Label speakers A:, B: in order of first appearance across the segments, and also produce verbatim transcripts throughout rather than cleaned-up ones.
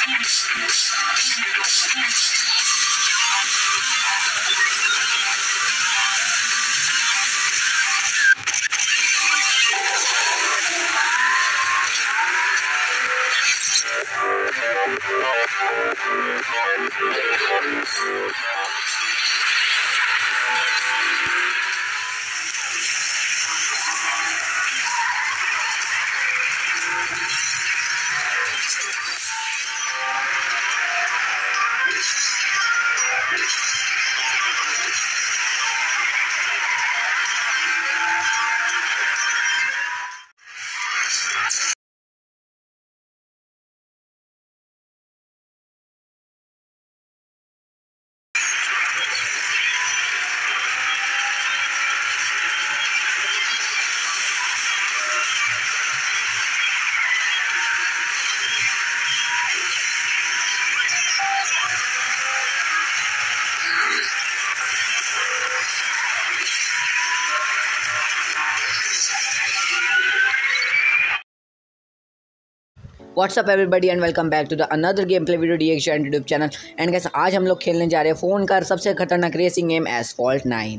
A: WhatsApp everybody and welcome back to the another game play video reaction YouTube channel. And guys आज हम लोग खेलने जा रहे हैं फ़ोन का सबसे खतरनाक रेसिंग गेम एसफॉल्ट नाइन।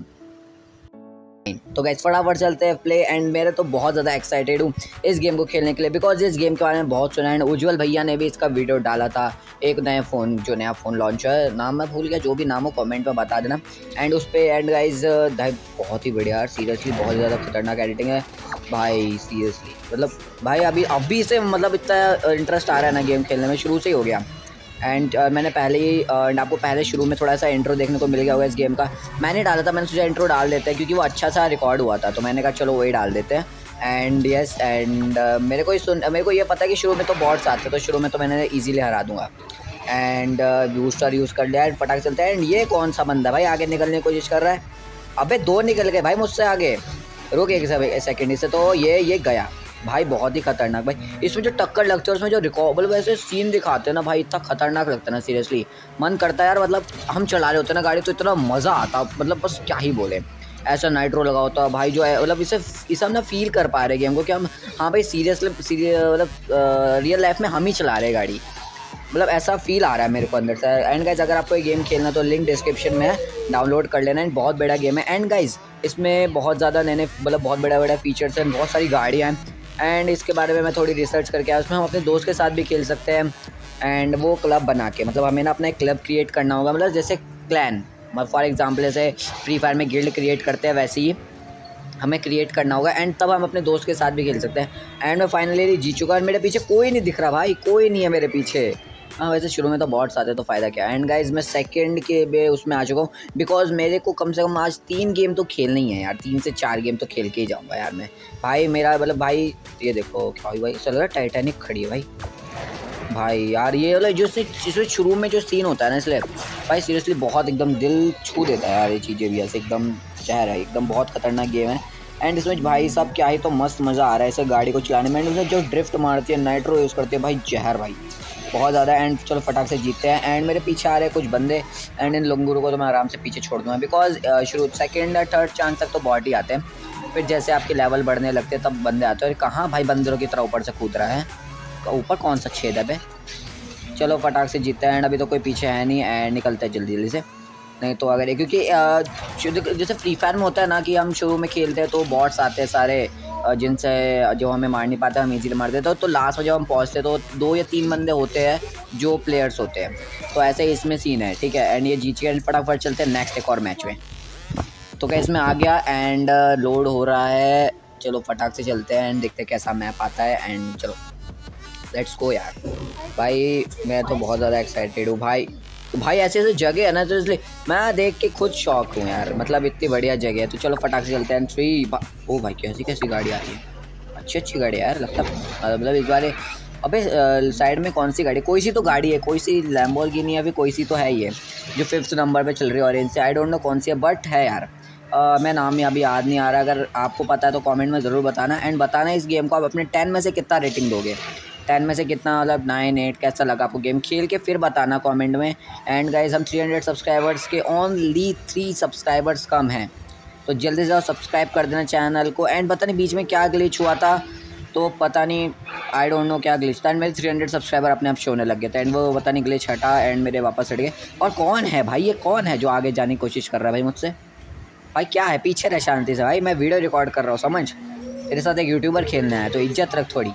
A: तो गाइस फटाफट चलते हैं प्ले। एंड मेरे तो बहुत ज़्यादा एक्साइटेड हूँ इस गेम को खेलने के लिए, बिकॉज इस गेम के बारे में बहुत सुना है। उज्ज्वल भैया ने भी इसका वीडियो डाला था, एक नया फ़ोन जो नया फ़ोन लॉन्च है, नाम मैं भूल गया, जो भी नाम हो कमेंट में बता देना। एंड उस पर एंड गाइस बहुत ही बढ़िया यार, सीरियसली बहुत ज़्यादा खतरनाक एडिटिंग है भाई, सीरियसली मतलब भाई अभी अभी से मतलब इतना इंटरेस्ट आ रहा है ना गेम खेलने में, शुरू से ही हो गया। एंड uh, मैंने पहले ही uh, आपको पहले शुरू में थोड़ा सा इंट्रो देखने को मिल गया होगा इस गेम का, मैंने डाला था, मैंने सोचा इंट्रो डाल देते हैं क्योंकि वो अच्छा सा रिकॉर्ड हुआ था, तो मैंने कहा चलो वही डाल देते हैं। एंड यस एंड मेरे को सुन मेरे को ये पता है कि शुरू में तो बॉट्स आते हैं, तो शुरू में तो मैंने इजीली हरा दूंगा। एंड बूस्टर यूज़ कर लिया, एंड पटाखे चलते हैं। एंड ये कौन सा बंदा भाई आगे निकलने की कोशिश कर रहा है, अबे दो निकल गए भाई मुझसे आगे, रुक एक सेकेंड इससे, तो ये ये गया भाई, बहुत ही खतरनाक भाई। इसमें जो टक्कर लगती है उसमें जो रिकॉर्डेबल वैसे सीन दिखाते हैं ना भाई, इतना खतरनाक लगता है ना, सीरियसली मन करता है यार, मतलब हम चला रहे होते हैं ना गाड़ी तो इतना मज़ा आता, मतलब बस क्या ही बोले, ऐसा नाइट्रो लगा होता है भाई, जो है मतलब इसे इसे हम ना फील कर पा रहे हैं गेम को कि हम हाँ भाई सीरियसली मतलब रियल लाइफ में हम ही चला रहे हैं गाड़ी, मतलब ऐसा फील आ रहा है मेरे को अंदर से। एंड गाइज अगर आपको ये गेम खेलना तो लिंक डिस्क्रिप्शन में है, डाउनलोड कर लेना। एंड बहुत बड़ा गेम है। एंड गाइज इसमें बहुत ज़्यादा नए नए मतलब बहुत बड़ा बड़ा फीचर्स हैं, बहुत सारी गाड़ियाँ हैं। एंड इसके बारे में मैं थोड़ी रिसर्च करके आया, उसमें हम अपने दोस्त के साथ भी खेल सकते हैं। एंड वो क्लब बना के, मतलब हमें ना अपना एक क्लब क्रिएट करना होगा, मतलब जैसे क्लैन, मतलब फॉर एग्जांपल जैसे फ्री फायर में गिल्ड क्रिएट करते हैं वैसे ही हमें क्रिएट करना होगा। एंड तब हम अपने दोस्त के साथ भी खेल सकते हैं। एंड मैं फाइनली जीत चुका, मेरे पीछे कोई नहीं दिख रहा भाई, कोई नहीं है मेरे पीछे। हाँ वैसे शुरू में तो बॉट्स आते तो फ़ायदा क्या। एंड गाइज मैं सेकंड के बे उसमें आ चुका हूँ, बिकॉज मेरे को कम से कम आज तीन गेम तो खेलनी ही है यार, तीन से चार गेम तो खेल के ही जाऊँगा यार मैं भाई। मेरा मतलब भाई ये देखो क्या हुई भाई, चल रहा है टाइटैनिक खड़ी है भाई भाई यार, ये मतलब जो जिसमें शुरू में जो सीन होता है ना, इसलिए भाई सीरियसली बहुत एकदम दिल छू देता है यार, ये चीज़ें भी ऐसे एकदम शहर है, एकदम बहुत खतरनाक गेम है। एंड इसमें भाई साहब क्या ही तो मस्त मज़ा आ रहा है इसे गाड़ी को चलाने में। इसमें जो ड्रिफ्ट मारती है, नाइट्रो यूज़ करती है भाई, जहर भाई बहुत ज़्यादा। एंड चलो फटाक से जीतते हैं। एंड मेरे पीछे आ रहे हैं कुछ बंदे, एंड इन लोगों को तो मैं आराम से पीछे छोड़ दूँगा, बिकॉज शुरू सेकेंड थर्ड चांस तक तो बॉट ही आते हैं, फिर जैसे आपके लेवल बढ़ने लगते हैं तब बंदे आते हैं। और कहाँ भाई बंदरों की तरह ऊपर से कूद रहा है, ऊपर कौन सा छेद है बे। चलो फटाक से जीतते हैं। एंड अभी तो कोई पीछे है नहीं, एंड निकलते हैं जल्दी जल्दी से, नहीं तो अगर क्योंकि जैसे फ्री फायर में होता है ना कि हम शुरू में खेलते हैं तो बॉट्स आते हैं सारे, जिनसे जो हमें मार नहीं पाते हम इजीली मार देते हैं, तो लास्ट में जब हम पहुंचते तो दो या तीन बंदे होते हैं जो प्लेयर्स होते हैं, तो ऐसे ही इसमें सीन है, ठीक है। एंड ये जीत के फटाफट चलते हैं नेक्स्ट एक और मैच में। तो क्या इसमें आ गया, एंड लोड हो रहा है, चलो फटाक से चलते हैं एंड देखते हैं कैसा मैप आता है। एंड चलो लेट्स गो यार भाई, मैं तो बहुत ज़्यादा एक्साइटेड हूँ भाई। तो भाई ऐसे ऐसे जगह है ना, तो इसलिए मैं देख के खुद शौक हूँ यार, मतलब इतनी बढ़िया जगह है। तो चलो फटाक से चलते हैं। थ्री ओ भाई कैसी कैसी गाड़ी आ रही है, अच्छी अच्छी गाड़ी यार, लगता मतलब इस बार। अबे साइड में कौन सी गाड़ी, कोई सी तो गाड़ी है, कोई सी लैम्बोर्गिनी या फिर कोई सी तो है ही है जो फिफ्थ नंबर पे चल रही है ऑरेंज से, आई डोंट नो कौन सी है बट है यार। Uh, मैं नाम अभी याद नहीं आ रहा, अगर आपको पता है तो कमेंट में ज़रूर बताना। एंड बताना इस गेम को आप अपने टेन में से कितना रेटिंग दोगे, टेन में से कितना, मतलब नाइन एट कैसा लगा आपको गेम खेल के, फिर बताना कमेंट में। एंड गाइस हम थ्री हंड्रेड सब्सक्राइबर्स के ओनली थ्री सब्सक्राइबर्स कम हैं, तो जल्दी से सब्सक्राइब कर देना चैनल को। एंड पता नहीं बीच में क्या ग्लिच हुआ था, तो पता नहीं आई डोंट नो क्या ग्लिच था एंड मेरे थ्री हंड्रेड सब्सक्राइबर अपने आप शो होने लग गए थे एंड वो पता नहीं ग्लिच हटा एंड मेरे वापस हट गए। और कौन है भाई, ये कौन है जो आगे जाने की कोशिश कर रहा है भाई मुझसे? भाई क्या है, पीछे रह शांति से भाई, मैं वीडियो रिकॉर्ड कर रहा हूँ समझ। तेरे साथ एक यूट्यूबर खेलना है तो इज्जत रख थोड़ी,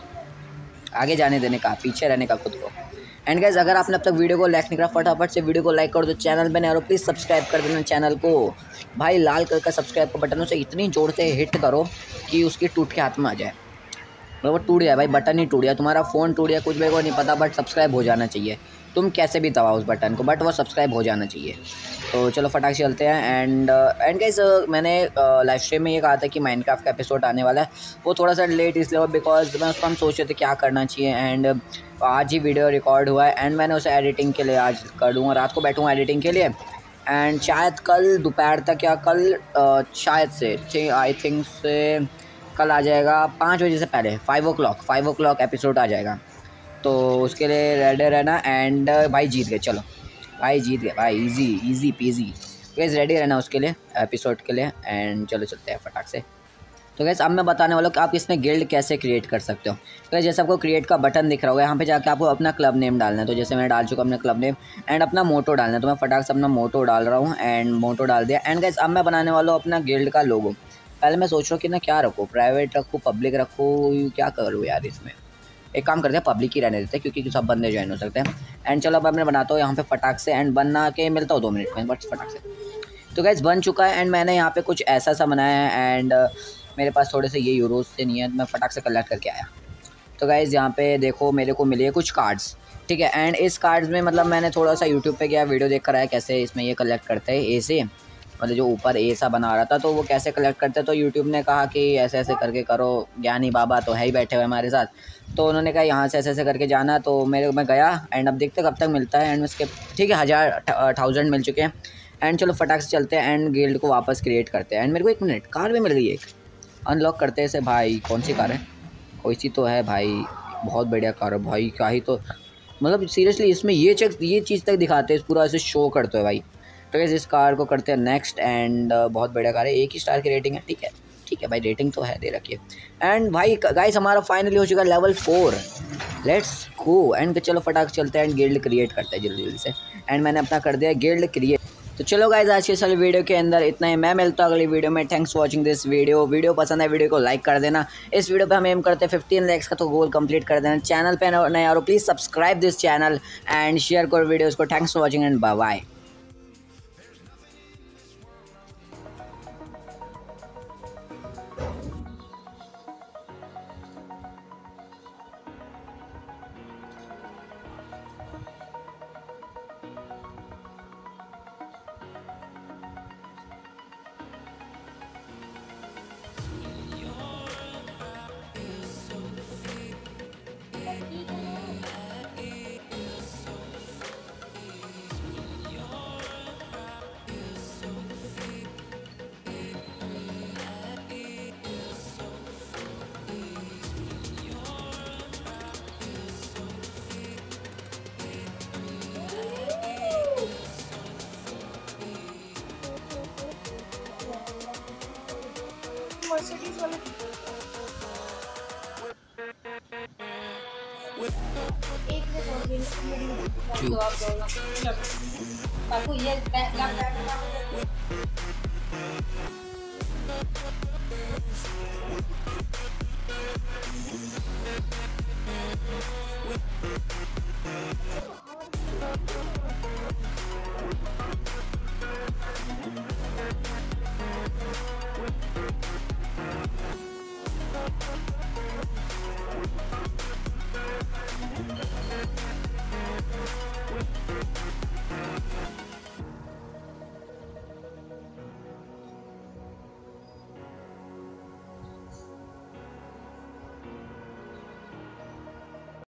A: आगे जाने देने का, पीछे रहने का खुद को। एंड गाइस अगर आपने अब तक वीडियो को लाइक नहीं करा, फटाफट से वीडियो को लाइक कर दो, चैनल पे नए हो प्लीज़ सब्सक्राइब कर देना चैनल को भाई, लाल कलर का सब्सक्राइब का बटन उसे इतनी जोर से हिट करो कि उसकी टूट के हाथ में आ जाए, मतलब वो टूट गया भाई, बटन ही टूट गया, तुम्हारा फ़ोन टूट गया, कुछ मेरे को नहीं पता, बट सब्सक्राइब हो जाना चाहिए। तुम कैसे भी दबाओ उस बटन को, बट वो सब्सक्राइब हो जाना चाहिए। तो चलो फटाक से चलते हैं। एंड एंड गाइस मैंने लाइव स्ट्रीम में ये कहा था कि माइनक्राफ्ट का एपिसोड आने वाला है, वो थोड़ा सा लेट इसलिए हुआ बिकॉज मैं उसको हम सोच रहे थे क्या करना चाहिए। एंड आज ही वीडियो रिकॉर्ड हुआ है एंड मैंने उसे एडिटिंग के लिए आज कर दूँगा, रात को बैठूँगा एडिटिंग के लिए एंड शायद कल दोपहर तक या कल uh, शायद से आई थिंक से कल आ जाएगा पाँच बजे से पहले, five o'clock five o'clock episode आ जाएगा, तो उसके लिए रेडी रहना। एंड भाई जीत गए, चलो भाई जीत गए भाई, easy easy PG. Guys ready रहना उसके लिए, एपिसोड के लिए। एंड चलो चलते हैं फटाक से। तो गैस अब मैं बताने वाला हूँ कि आप इसमें गिल्ड कैसे क्रिएट कर सकते हो। तो जैसे आपको क्रिएट का बटन दिख रहा होगा, यहाँ पे जाके आपको अपना क्लब नेम डालना है। तो जैसे मैंने डाल चुका अपना क्लब नेम एंड अपना मोटो डालना है, तो मैं फटाक से अपना मोटो डाल रहा हूँ एंड मोटो डाल दिया। एंड गैस अब मैं बनाने वाला हूँ अपना गिल्ड का लोगो। पहले मैं सोच रहा हूँ कि ना क्या रखूँ, प्राइवेट रखूँ, पब्लिक रखूँ, क्या करूँ यार इसमें। एक काम करते हैं पब्लिक ही रहने देते हैं क्योंकि सब बंदे ज्वाइन हो सकते हैं। एंड चलो अब मैं बनाता हूँ यहाँ पे फटाक से एंड बना के मिलता हूँ दो मिनट में बट फटाक से। तो गैस बन चुका है एंड मैंने यहाँ पे कुछ ऐसा सा बनाया है एंड मेरे पास थोड़े से ये यूरोज से नहीं है, मैं फटाक से कलेक्ट करके आया। तो गैस यहाँ पे देखो मेरे को मिले कुछ कार्ड्स, ठीक है। एंड इस कार्ड्स में मतलब मैंने थोड़ा सा यूट्यूब पे गया, वीडियो देख कर आया कैसे इसमें ये कलेक्ट करते हैं, ए से मतलब जो ऊपर ए सा बना रहा था तो वो कैसे कलेक्ट करते हैं। तो यूट्यूब ने कहा कि ऐसे ऐसे करके करो, ज्ञानी बाबा तो है ही बैठे हुए हमारे साथ, तो उन्होंने कहा यहाँ से ऐसे ऐसे करके जाना। तो मेरे मैं गया एंड अब देखते कब तक मिलता है। एंड उसके ठीक है हज़ार थाउजेंड मिल चुके हैं। एंड चलो फटाक से चलते हैं एंड गिल्ड को वापस क्रिएट करते हैं। एंड मेरे को एक मिनट कार भी मिल गई, एक अनलॉक करते हैं इसे भाई। कौन सी कार है, कोई सी तो है भाई, बहुत बढ़िया कार है भाई, क्या ही तो मतलब सीरियसली इसमें ये चेक ये चीज़ तक दिखाते हैं, पूरा ऐसे शो करते हैं भाई। तो गैस इस कार को करते हैं नेक्स्ट एंड बहुत बढ़िया कार है, एक ही स्टार की रेटिंग है, ठीक है ठीक है भाई, रेटिंग तो है दे रखी है। एंड भाई गाइस हमारा फाइनली हो चुका है level four, let's go. And चलो फटाक चलते हैं एंड गिल्ड क्रिएट करते हैं जल्दी जल्दी से। एंड मैंने अपना कर दिया गिल्ड क्रिएट। तो चलो गाइस आज के सारी वीडियो के अंदर इतना ही, मैं मिलता हूँ अगली वीडियो में। Thanks for watching this video. Video पसंद है वीडियो को लाइक कर देना। इस वीडियो पे हम एम करते हैं फिफ्टीन लाइक्स का, तो गोल कंप्लीट कर देना। चैनल पे नए और please subscribe this channel and share करो वीडियोज़ को। Thanks for watching and bye bye.
B: Mercedes वाले एक से दो दिन
A: Two.
B: आप दोनों आपको ये लैपटॉप